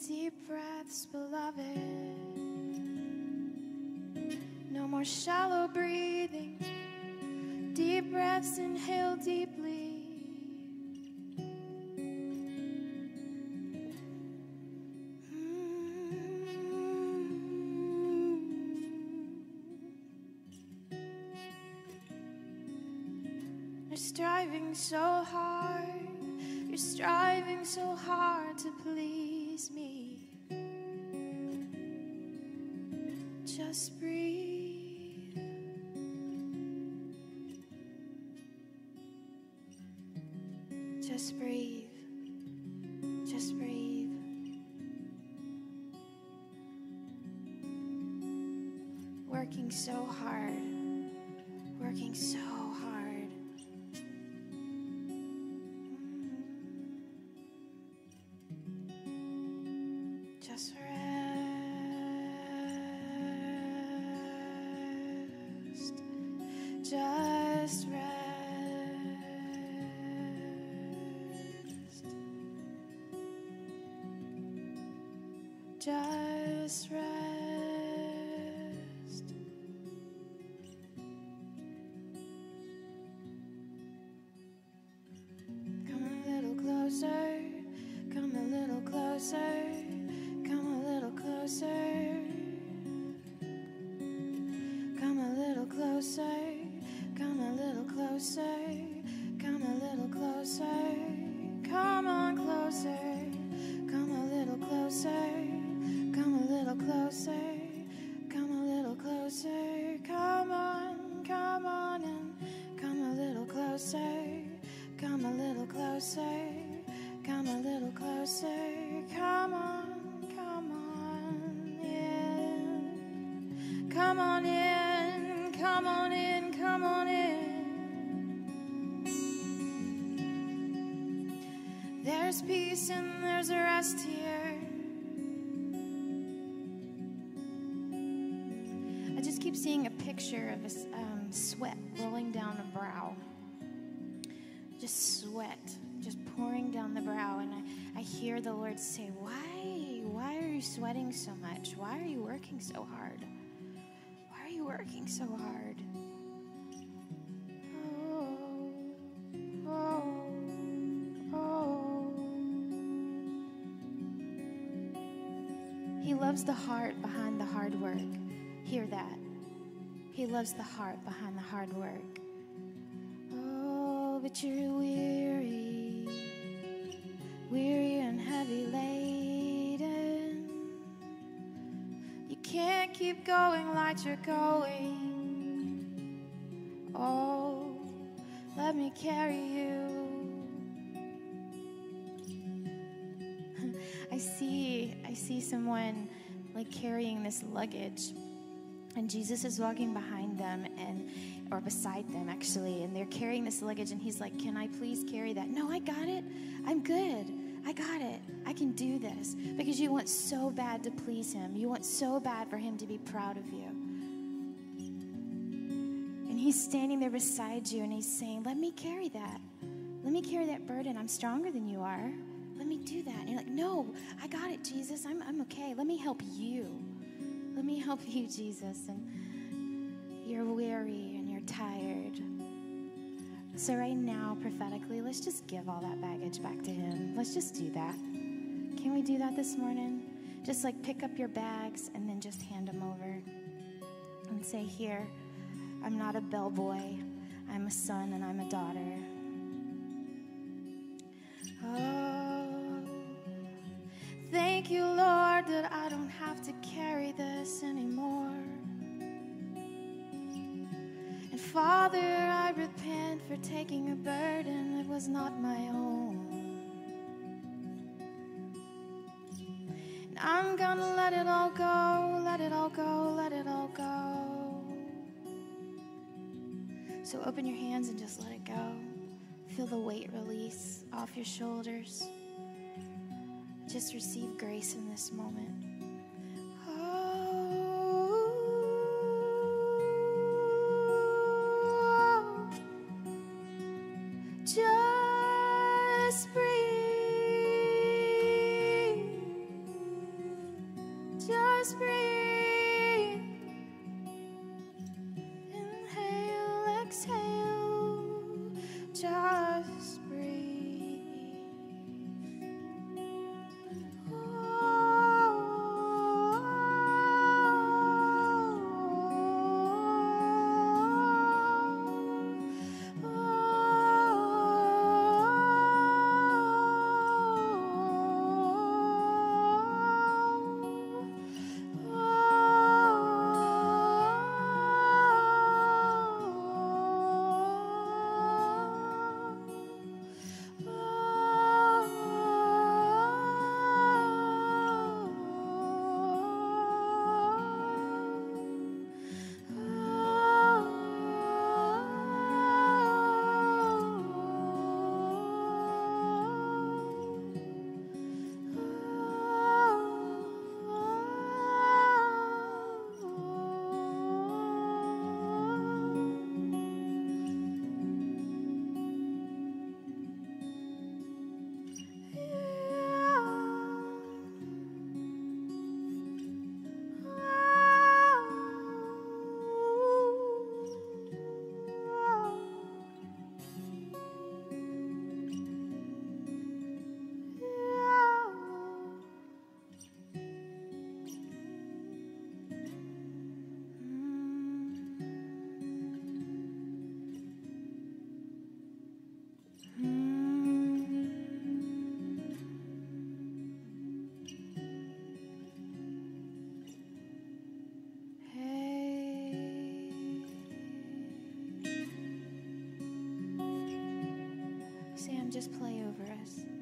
Deep breaths, beloved. No more shallow breathing. Deep breaths, inhale deeply. You're striving so hard. You're striving so hard to please me. Just breathe. Just breathe. Just breathe. Working so hard. Working so hard. Just rest. Just rest. Just rest. Come a little closer. Come a little closer. Come a little closer. Come a little closer. Come a little closer. Come a little closer. Come on closer. Come a little closer. Come a little closer. Come a little closer. Come on and come a little closer. Come a little closer. Come a little closer. Come on in. Come on in. Come on in. Come on in. There's peace and there's a rest here. I just keep seeing a picture of a sweat rolling down a brow. Just sweat, just pouring down the brow. And I hear the Lord say, why are you sweating so much? Why are you working so hard? Why are you working so hard? He loves the heart behind the hard work. Hear that. He loves the heart behind the hard work. Oh, but you're weary, weary and heavy laden. You can't keep going like you're going. Oh, let me carry you. I see someone like carrying this luggage, and Jesus is walking behind them or beside them actually, and they're carrying this luggage, and he's like, "Can I please carry that?" "No, I got it. I'm good. I got it. I can do this." Because you want so bad to please him. You want so bad for him to be proud of you. And he's standing there beside you, and he's saying, "Let me carry that. Let me carry that burden. I'm stronger than you are. Let me do that." And you're like, "No, I got it, Jesus. I'm okay. Let me help you. Let me help you, Jesus." And you're weary and you're tired. So right now, prophetically, let's just give all that baggage back to him. Let's just do that. Can we do that this morning? Just like pick up your bags and then just hand them over and say, "Here, I'm not a bellboy. I'm a son and I'm a daughter." Oh, thank you, Lord, that I don't have to carry this anymore. And Father, I repent for taking a burden that was not my own. And I'm gonna let it all go, let it all go, let it all go. So open your hands and just let it go. Feel the weight release off your shoulders. Just receive grace in this moment. Oh, just breathe. just play over us.